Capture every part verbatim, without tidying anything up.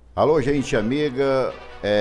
Alô, gente amiga,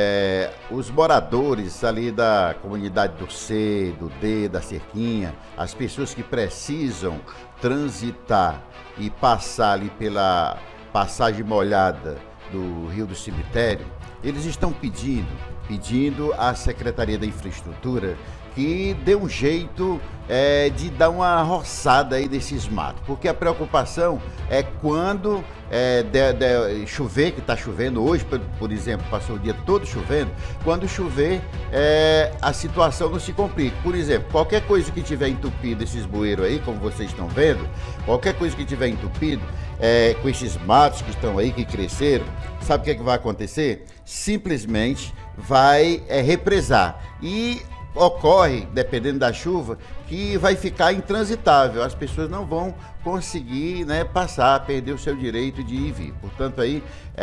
é, os moradores ali da comunidade do C, do D, da Cerquinha, as pessoas que precisam transitar e passar ali pela passagem molhada do Rio do Cemitério, eles estão pedindo, pedindo à Secretaria da Infraestrutura que dê um jeito é, de dar uma roçada aí desses matos, porque a preocupação é quando é, de, de, chover, que está chovendo hoje, por, por exemplo, passou o dia todo chovendo, quando chover é, a situação não se complica. Por exemplo, qualquer coisa que tiver entupido esses bueiros aí, como vocês estão vendo, qualquer coisa que tiver entupido, é, com esses matos que estão aí, que cresceram, sabe o que é que vai acontecer? Simplesmente vai é, represar. E ocorre, dependendo da chuva, que vai ficar intransitável, as pessoas não vão conseguir, né, passar, perder o seu direito de ir e vir. Portanto, aí,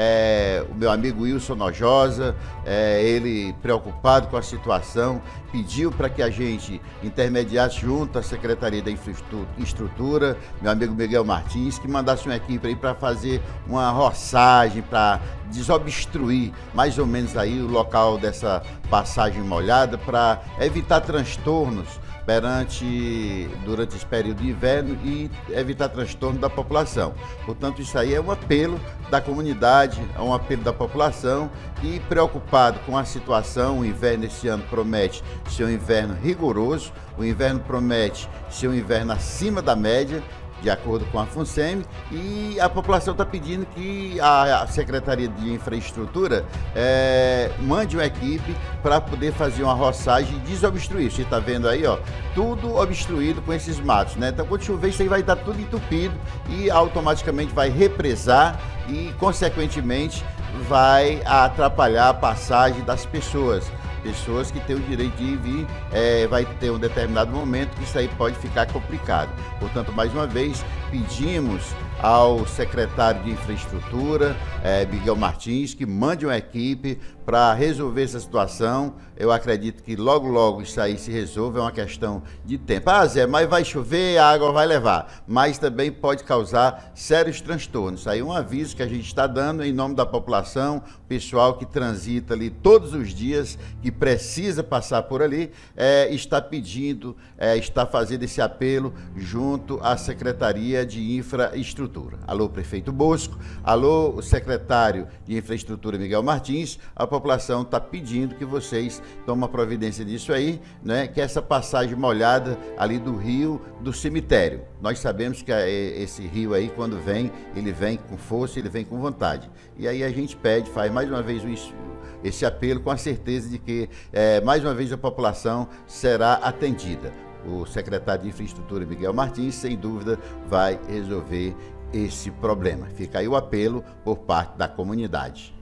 é, o meu amigo Wilson Nojosa, é, ele preocupado com a situação, pediu para que a gente intermediasse junto à Secretaria da Infraestrutura, meu amigo Miguel Martins, que mandasse uma equipe aí para fazer uma roçagem, para desobstruir mais ou menos aí o local dessa passagem molhada, para evitar transtornos perante, durante esse período de inverno e evitar transtorno da população. Portanto, isso aí é um apelo da comunidade, é um apelo da população e preocupado com a situação. O inverno esse ano promete ser um inverno rigoroso, o inverno promete ser um inverno acima da média, de acordo com a FUNSEMI, e a população está pedindo que a Secretaria de Infraestrutura é, mande uma equipe para poder fazer uma roçagem e desobstruir. Você está vendo aí, ó, tudo obstruído com esses matos, né? Então, quando chover, isso aí vai estar tudo entupido e automaticamente vai represar e, consequentemente, vai atrapalhar a passagem das pessoas. Pessoas que têm o direito de ir e vir, é, vai ter um determinado momento que isso aí pode ficar complicado. Portanto, mais uma vez, pedimos ao secretário de Infraestrutura, é, Miguel Martins, que mande uma equipe para resolver essa situação. Eu acredito que logo, logo isso aí se resolve, é uma questão de tempo. Ah, Zé, mas vai chover, a água vai levar, mas também pode causar sérios transtornos. Isso aí é um aviso que a gente está dando em nome da população, pessoal que transita ali todos os dias, que precisa passar por ali, é, está pedindo, é, está fazendo esse apelo junto à Secretaria de Infraestrutura. Alô, prefeito Bosco, alô, o secretário de Infraestrutura, Miguel Martins, a população está pedindo que vocês tomem providência disso aí, né, que essa passagem molhada ali do rio do cemitério. Nós sabemos que esse rio aí, quando vem, ele vem com força, ele vem com vontade. E aí a gente pede, faz mais uma vez isso, esse apelo com a certeza de que, é, mais uma vez, a população será atendida. O secretário de Infraestrutura, Miguel Martins, sem dúvida, vai resolver esse problema. Fica aí o apelo por parte da comunidade.